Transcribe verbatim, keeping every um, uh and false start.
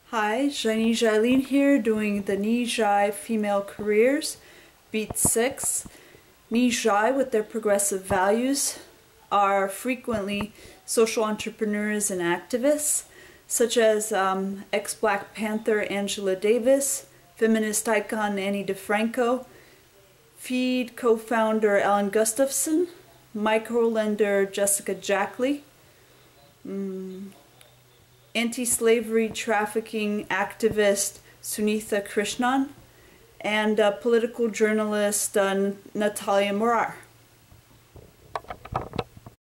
Hi, Nyy'xai here doing the Nyy'xai Female Careers, Beat six. Nyy'xai, with their progressive values, are frequently social entrepreneurs and activists, such as um, ex-Black Panther Angela Davis, feminist icon Annie DeFranco, Feed co-founder Ellen Gustafson, microlender Jessica Jackley, mm, anti-slavery trafficking activist Sunitha Krishnan, and uh, political journalist uh, Natalia Morar.